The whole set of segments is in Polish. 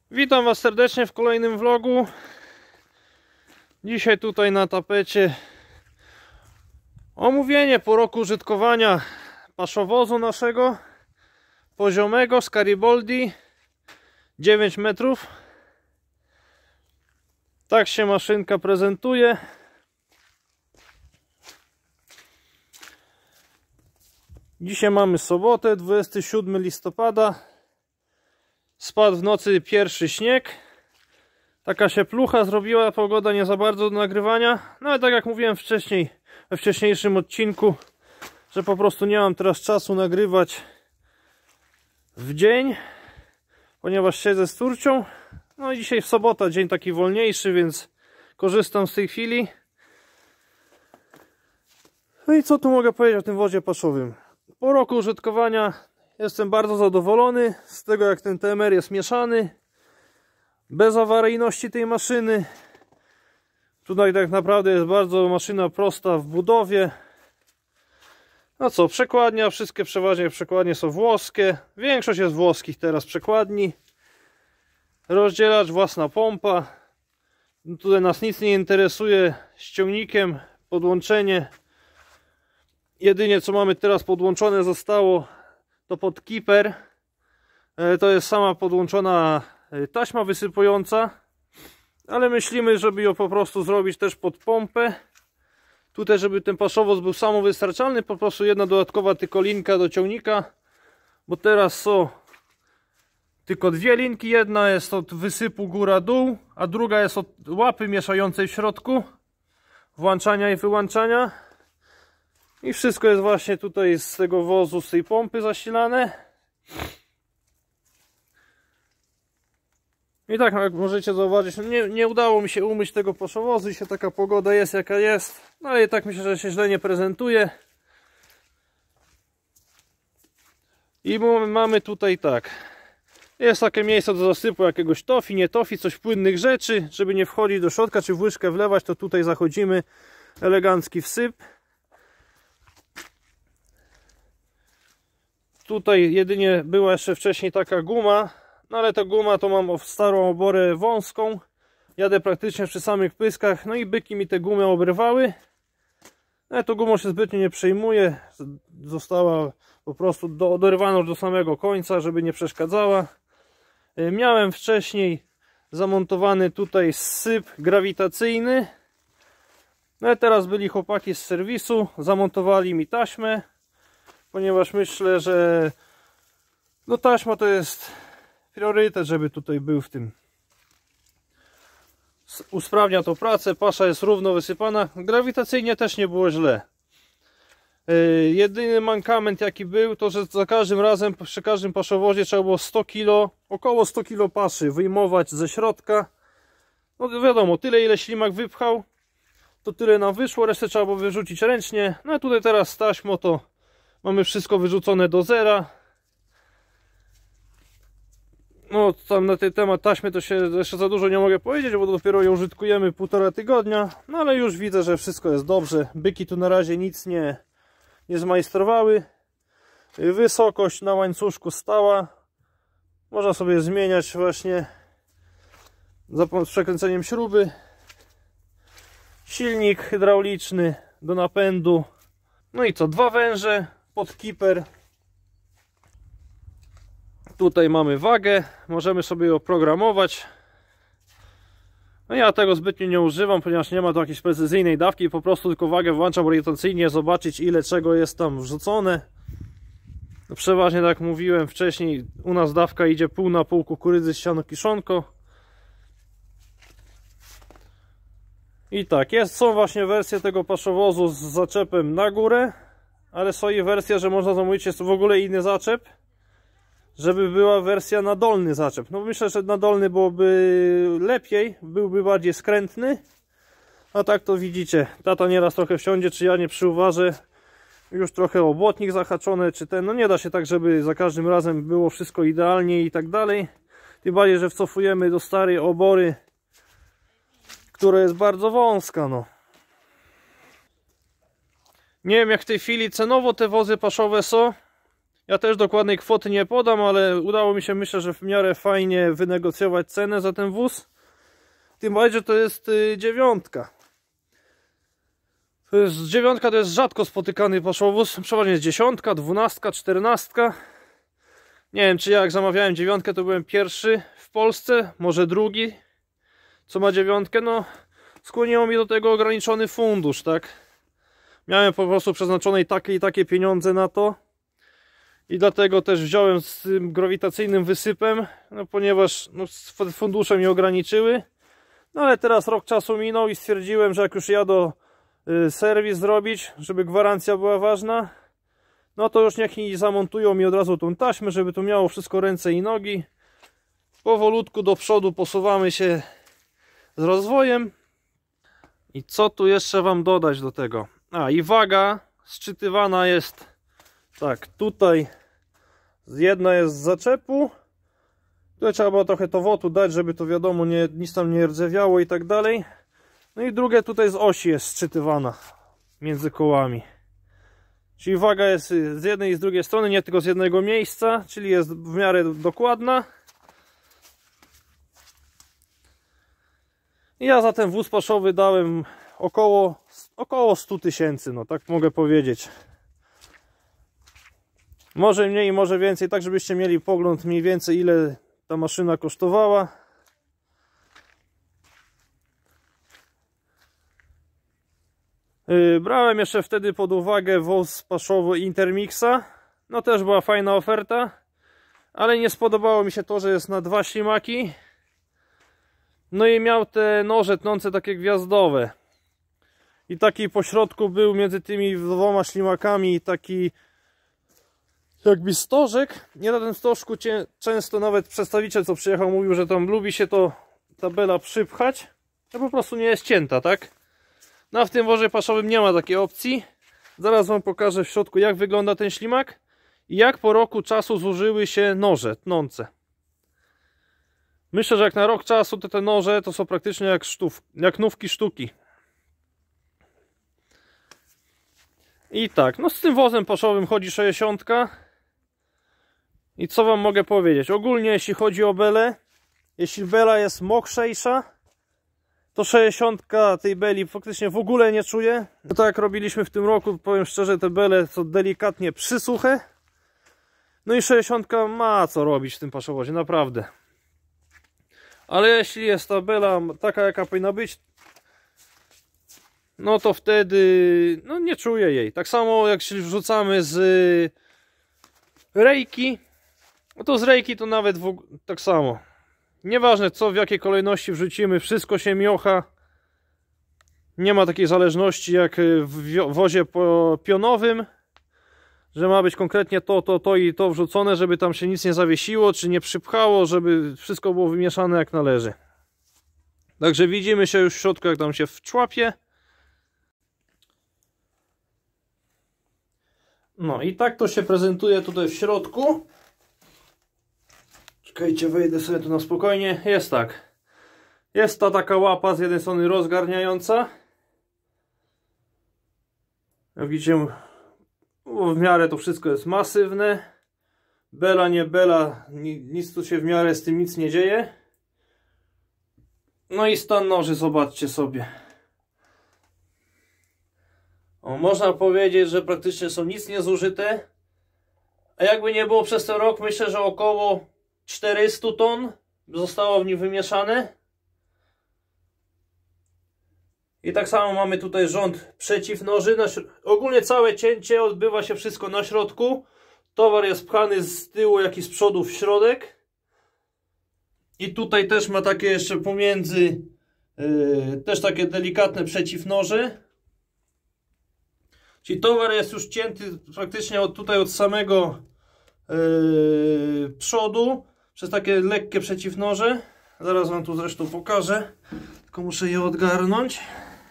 Witam Was serdecznie w kolejnym vlogu. Dzisiaj tutaj na tapecie omówienie po roku użytkowania paszowozu naszego poziomego z Garibaldi 9 metrów. Tak się maszynka prezentuje. Dzisiaj mamy sobotę, 27 listopada. Spadł w nocy pierwszy śnieg. Taka się plucha zrobiła, pogoda nie za bardzo do nagrywania. No ale tak jak mówiłem wcześniej, we wcześniejszym odcinku, że po prostu nie mam teraz czasu nagrywać w dzień, ponieważ siedzę z córcią. No i dzisiaj w sobota, dzień taki wolniejszy, więc korzystam z tej chwili. No i co tu mogę powiedzieć o tym wozie paszowym? Po roku użytkowania jestem bardzo zadowolony z tego, jak ten TMR jest mieszany, bez awaryjności tej maszyny. Tutaj tak naprawdę jest bardzo maszyna prosta w budowie. No co, przekładnia, wszystkie przeważnie przekładnie są włoskie. Większość jest włoskich teraz przekładni. Rozdzielacz, własna pompa. Tutaj nas nic nie interesuje z ciągnikiem, podłączenie. Jedynie co mamy teraz podłączone zostało to pod keeper. To jest sama podłączona taśma wysypująca, ale myślimy, żeby ją po prostu zrobić też pod pompę. Tutaj, żeby ten paszowoz był samowystarczalny, po prostu jedna dodatkowa tylko linka do ciągnika, bo teraz są tylko dwie linki. Jedna jest od wysypu góra-dół, a druga jest od łapy mieszającej w środku, włączania i wyłączania. I wszystko jest właśnie tutaj z tego wozu, z tej pompy zasilane. I tak jak możecie zauważyć, nie udało mi się umyć tego paszowozu. Dzisiaj taka pogoda jest jaka jest. No ale i tak myślę, że się źle nie prezentuje. I mamy tutaj tak. Jest takie miejsce do zasypu jakiegoś tofi, nie tofi, coś płynnych rzeczy. Żeby nie wchodzić do środka, czy w łyżkę wlewać, to tutaj zachodzimy. Elegancki wsyp. Tutaj jedynie była jeszcze wcześniej taka guma, no ale ta guma to mam starą oborę wąską. Jadę praktycznie przy samych pyskach, no i byki mi te gumy obrywały. No to gumą się zbytnio nie przejmuje. Została po prostu dorwana do samego końca, żeby nie przeszkadzała. Miałem wcześniej zamontowany tutaj syp grawitacyjny. No i teraz byli chłopaki z serwisu, zamontowali mi taśmę. Ponieważ myślę, że no taśma to jest priorytet, żeby tutaj był w tym. Usprawnia to pracę, pasza jest równo wysypana. Grawitacyjnie też nie było źle. Jedyny mankament jaki był, to że za każdym razem, przy każdym paszowozie trzeba było 100 kg, około 100 kg paszy wyjmować ze środka. No wiadomo, tyle ile ślimak wypchał, to tyle nam wyszło, resztę trzeba było wyrzucić ręcznie. No a tutaj teraz z taśmą to mamy wszystko wyrzucone do zera. No tam na ten temat taśmy to się jeszcze za dużo nie mogę powiedzieć, bo dopiero ją użytkujemy 1,5 tygodnia. No ale już widzę, że wszystko jest dobrze. Byki tu na razie nic nie zmajstrowały. Wysokość na łańcuszku stała. Można sobie zmieniać właśnie z przekręceniem śruby. Silnik hydrauliczny do napędu. No i co? Dwa węże pod keeper. Tutaj mamy wagę, możemy sobie ją programować. No ja tego zbytnio nie używam, ponieważ nie ma tu jakiejś precyzyjnej dawki, po prostu tylko wagę włączam orientacyjnie, zobaczyć ile czego jest tam wrzucone. No przeważnie, tak jak mówiłem wcześniej, u nas dawka idzie pół na pół kukurydzy z siano kiszonko. I tak, są właśnie wersje tego paszowozu z zaczepem na górę, ale są i wersja, że można zamówić, jest to w ogóle inny zaczep, żeby była wersja na dolny zaczep. No myślę, że na dolny byłoby lepiej, byłby bardziej skrętny. A tak to widzicie, tata nieraz trochę wsiądzie, czy ja nie przyuważę, już trochę o błotnik zahaczony, czy ten, no nie da się tak, żeby za każdym razem było wszystko idealnie i tak dalej. Tym bardziej, że wcofujemy do starej obory, która jest bardzo wąska, no. Nie wiem jak w tej chwili cenowo te wozy paszowe są. Ja też dokładnej kwoty nie podam, ale udało mi się, myślę, że w miarę fajnie wynegocjować cenę za ten wóz. Tym bardziej, że to jest 9. Dziewiątka to jest rzadko spotykany paszowóz. Przeważnie jest 10, 12, 14. Nie wiem, czy ja jak zamawiałem 9, to byłem pierwszy w Polsce, może drugi, co ma 9. No, skłoniło mi do tego ograniczony fundusz, tak? Miałem po prostu przeznaczone takie i takie pieniądze na to. I dlatego też wziąłem z tym grawitacyjnym wysypem, no, ponieważ fundusze mnie ograniczyły. No ale teraz rok czasu minął i stwierdziłem, że jak już jadę serwis zrobić, żeby gwarancja była ważna, no to już niech zamontują mi od razu tą taśmę, żeby tu miało wszystko ręce i nogi. Powolutku do przodu posuwamy się z rozwojem. I co tu jeszcze wam dodać do tego? A, i waga szczytywana jest tak, tutaj jedna jest z zaczepu. Tutaj trzeba było trochę to wotu dać, żeby to wiadomo, nic tam nie rdzewiało i tak dalej. No i drugie tutaj z osi jest szczytywana między kołami. Czyli waga jest z jednej i z drugiej strony, nie tylko z jednego miejsca, czyli jest w miarę dokładna. I ja za ten wóz paszowy dałem około 100 tysięcy, no tak mogę powiedzieć. Może mniej, może więcej, tak żebyście mieli pogląd mniej więcej, ile ta maszyna kosztowała. Brałem jeszcze wtedy pod uwagę wóz paszowy Intermixa. No też była fajna oferta, ale nie spodobało mi się to, że jest na 2 ślimaki. No i miał te noże tnące takie gwiazdowe. I taki pośrodku był między tymi 2 ślimakami taki jakby stożek. Nie na tym stożku często nawet przedstawiciel, co przyjechał, mówił, że tam lubi się to tabela przypchać. To po prostu nie jest cięta, tak? No a w tym wozie paszowym nie ma takiej opcji. Zaraz wam pokażę w środku, jak wygląda ten ślimak i jak po roku czasu zużyły się noże tnące. Myślę, że jak na rok czasu to te noże to są praktycznie jak nówki sztuki. I tak, no z tym wozem paszowym chodzi 60. I co wam mogę powiedzieć? Ogólnie jeśli chodzi o belę, jeśli bela jest mokrzejsza, to 60 tej beli faktycznie w ogóle nie czuję. No tak jak robiliśmy w tym roku, powiem szczerze, te bele są delikatnie przysuche. No i 60 ma co robić w tym paszowozie, naprawdę. Ale jeśli jest ta bela taka, jaka powinna być, no to wtedy no nie czuję jej. Tak samo jak się wrzucamy z rejki, no to z rejki to nawet tak samo. Nieważne co, w jakiej kolejności wrzucimy, wszystko się miocha. Nie ma takiej zależności jak w wozie pionowym, że ma być konkretnie to i to wrzucone, żeby tam się nic nie zawiesiło, czy nie przypchało, żeby wszystko było wymieszane jak należy. Także widzimy się już w środku, jak tam się wczłapie. No i tak to się prezentuje tutaj w środku. Czekajcie, wejdę sobie tu na spokojnie. Jest tak. Jest ta taka łapa z jednej strony rozgarniająca. Jak widzicie, w miarę to wszystko jest masywne. Bela, nie bela, nic tu się w miarę z tym nic nie dzieje. No i stan noży, zobaczcie sobie. O, można powiedzieć, że praktycznie są nic niezużyte. A jakby nie było przez ten rok, myślę, że około 400 ton zostało w nim wymieszane. I tak samo mamy tutaj rząd przeciwnoży. Ogólnie całe cięcie odbywa się wszystko na środku. Towar jest pchany z tyłu, jak i z przodu w środek. I tutaj też ma takie jeszcze pomiędzy też takie delikatne przeciwnoże. Czyli towar jest już cięty praktycznie od samego przodu przez takie lekkie przeciwnoże. Zaraz wam tu zresztą pokażę. Tylko muszę je odgarnąć.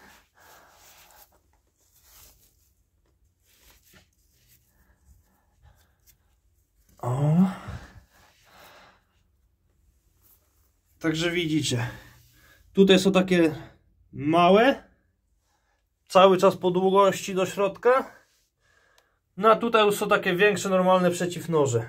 O. Także widzicie. Tutaj są takie małe. Cały czas po długości do środka. No a tutaj już są takie większe, normalne przeciwnoże.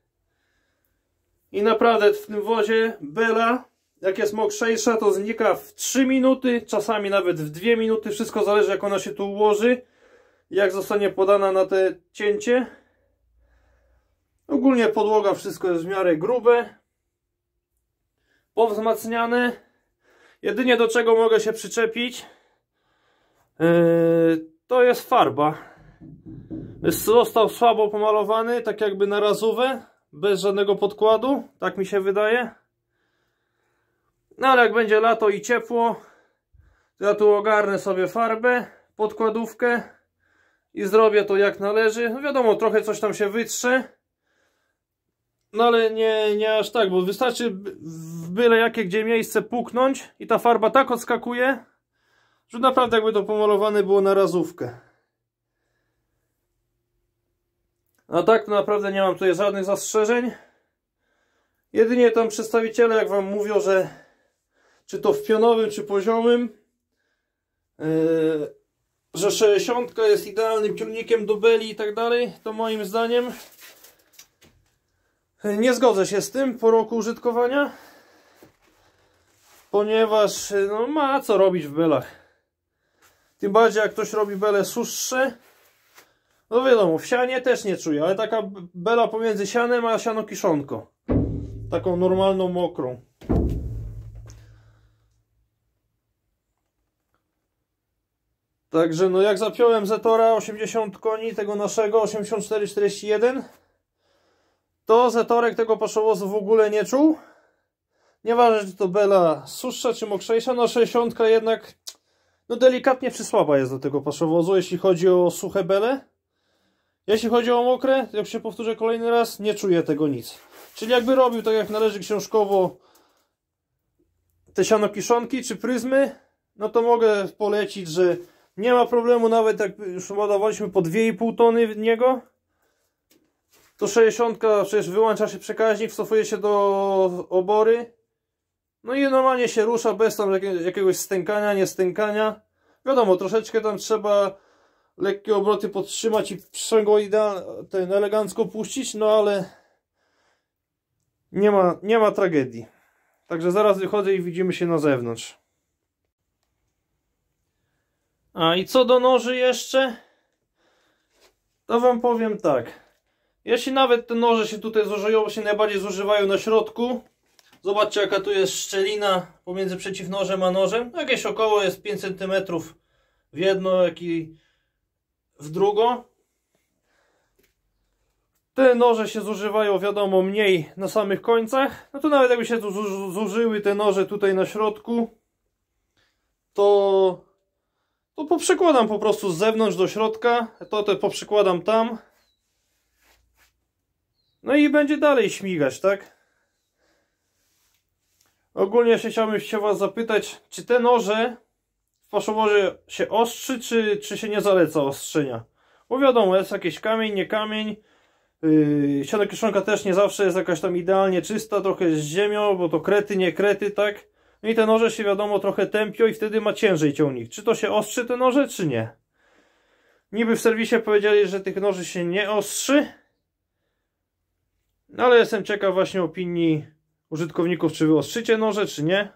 I naprawdę w tym wozie bela, jak jest mokrzejsza, to znika w 3 minuty, czasami nawet w 2 minuty. Wszystko zależy, jak ona się tu ułoży, jak zostanie podana na te cięcie. Ogólnie podłoga, wszystko jest w miarę grube, powzmacniane. Jedynie do czego mogę się przyczepić, to jest farba. Został słabo pomalowany, tak jakby na razówę, bez żadnego podkładu, tak mi się wydaje. No ale jak będzie lato i ciepło, to ja tu ogarnę sobie farbę, podkładówkę i zrobię to jak należy. No wiadomo, trochę coś tam się wytrze, no ale nie aż tak, bo wystarczy w byle jakie gdzie miejsce puknąć i ta farba tak odskakuje, że naprawdę jakby to pomalowane było na razówkę. A tak to naprawdę nie mam tutaj żadnych zastrzeżeń. Jedynie tam przedstawiciele, jak wam mówią, że czy to w pionowym, czy poziomym, że 60 jest idealnym ciągnikiem do beli i tak dalej, to moim zdaniem nie zgodzę się z tym po roku użytkowania, ponieważ no, ma co robić w belach. Tym bardziej jak ktoś robi bele suszsze, no wiadomo, w sianie też nie czuję, ale taka bela pomiędzy sianem a siano-kiszonką, taką normalną, mokrą. Także no jak zapiąłem Zetora 80 koni, tego naszego 8441, to Zetorek tego paszowozu w ogóle nie czuł. Nieważne, czy to bela suszsza czy mokrzejsza, no 60 jednak no delikatnie przysłaba jest do tego paszowozu, jeśli chodzi o suche bele. Jeśli chodzi o mokre, jak się powtórzę kolejny raz, nie czuję tego nic. Czyli jakby robił tak jak należy książkowo te siano-kiszonki czy pryzmy, no to mogę polecić, że nie ma problemu, nawet jak już ładowaliśmy po 2,5 tony w niego, to 60 przecież wyłącza się przekaźnik, wcofuje się do obory, no i normalnie się rusza bez tam jakiegoś stękania, nie stękania. Wiadomo, troszeczkę tam trzeba lekkie obroty podtrzymać i sprzęgło ten elegancko puścić, no ale nie ma tragedii. Także zaraz wychodzę i widzimy się na zewnątrz. A i co do noży jeszcze, to wam powiem tak. Jeśli nawet te noże się tutaj zużyją, bo się najbardziej zużywają na środku. Zobaczcie, jaka tu jest szczelina pomiędzy przeciwnożem a nożem. Jakieś około jest 5 cm w jedno, jak i w drugo. Te noże się zużywają, wiadomo, mniej na samych końcach. No to nawet jakby się tu zużyły te noże tutaj na środku, to poprzykładam po prostu z zewnątrz do środka. To poprzykładam tam. No i będzie dalej śmigać, tak? Ogólnie jeszcze chciałbym się was zapytać, czy te noże w paszowozie się ostrzy, czy się nie zaleca ostrzenia? Bo wiadomo, jest jakiś kamień, nie kamień. Siano-kiszonka też nie zawsze jest jakaś tam idealnie czysta, trochę z ziemią, bo to krety, nie krety, tak? No i te noże się wiadomo trochę tępią i wtedy ma ciężej ciągnik. Czy to się ostrzy te noże, czy nie? Niby w serwisie powiedzieli, że tych noży się nie ostrzy. No ale jestem ciekaw właśnie opinii użytkowników, czy wy ostrzycie noże, czy nie.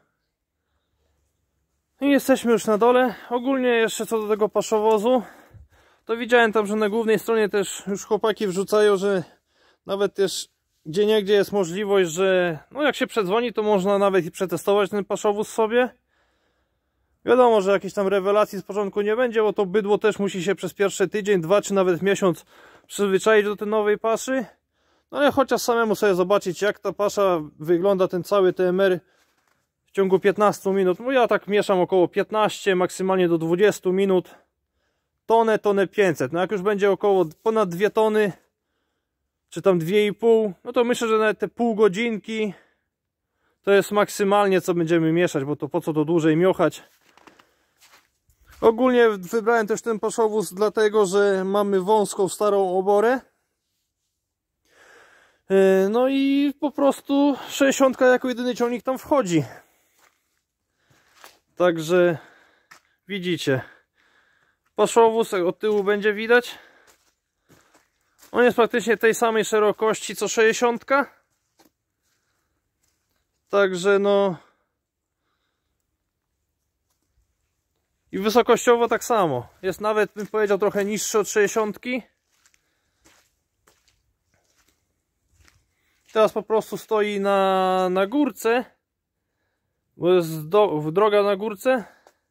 I jesteśmy już na dole. Ogólnie jeszcze co do tego paszowozu, to widziałem tam, że na głównej stronie też już chłopaki wrzucają, że nawet też gdzieniegdzie jest możliwość, że no jak się przedzwoni, to można nawet i przetestować ten paszowóz sobie. Wiadomo, że jakiejś tam rewelacji z początku nie będzie, bo to bydło też musi się przez pierwszy tydzień, 2 czy nawet miesiąc przyzwyczaić do tej nowej paszy. No ale chociaż samemu sobie zobaczyć, jak ta pasza wygląda, ten cały TMR w ciągu 15 minut. No ja tak mieszam około 15, maksymalnie do 20 minut. Tonę 500. No jak już będzie około ponad 2 tony, czy tam 2,5, no to myślę, że nawet te pół godzinki to jest maksymalnie, co będziemy mieszać, bo to po co to dłużej miochać. Ogólnie wybrałem też ten paszowóz dlatego, że mamy wąską, starą oborę. No i po prostu 60 jako jedyny ciągnik tam wchodzi. Także widzicie, paszowóz od tyłu będzie widać. On jest praktycznie tej samej szerokości co 60. Także no i wysokościowo tak samo. Jest nawet, bym powiedział, trochę niższy od 60. Teraz po prostu stoi na górce, bo jest droga na górce.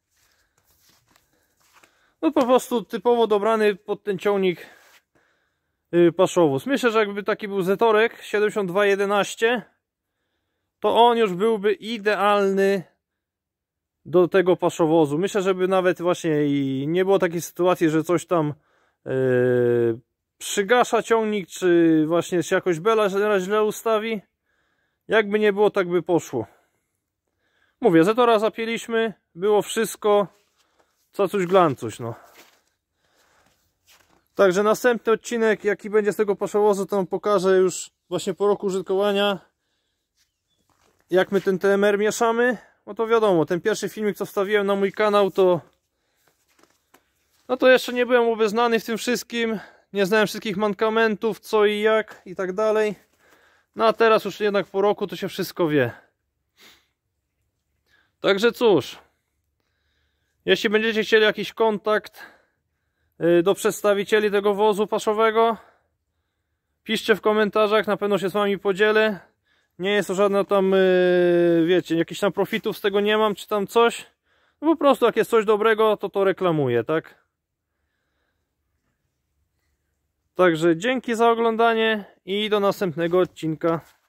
No po prostu typowo dobrany pod ten ciągnik paszowóz. Myślę, że jakby taki był Zetorek 7211, to on już byłby idealny do tego paszowozu. Myślę, żeby nawet właśnie i nie było takiej sytuacji, że coś tam przygasza ciągnik, czy właśnie się jakoś bela źle ustawi. Jakby nie było, tak by poszło. Mówię, Zetora zapięliśmy, było wszystko, cacuś glancuś, no. Także następny odcinek, jaki będzie z tego paszowozu, to wam pokażę już właśnie po roku użytkowania, jak my ten TMR mieszamy. No to wiadomo, ten pierwszy filmik, co wstawiłem na mój kanał, to no to jeszcze nie byłem obeznany w tym wszystkim, nie znałem wszystkich mankamentów, co i jak i tak dalej. No a teraz już jednak po roku to się wszystko wie. Także cóż, jeśli będziecie chcieli jakiś kontakt do przedstawicieli tego wozu paszowego, piszcie w komentarzach, na pewno się z wami podzielę. Nie jest to żadna tam, wiecie, jakichś tam profitów z tego nie mam, czy tam coś. No po prostu jak jest coś dobrego, to reklamuję, tak? Także dzięki za oglądanie i do następnego odcinka.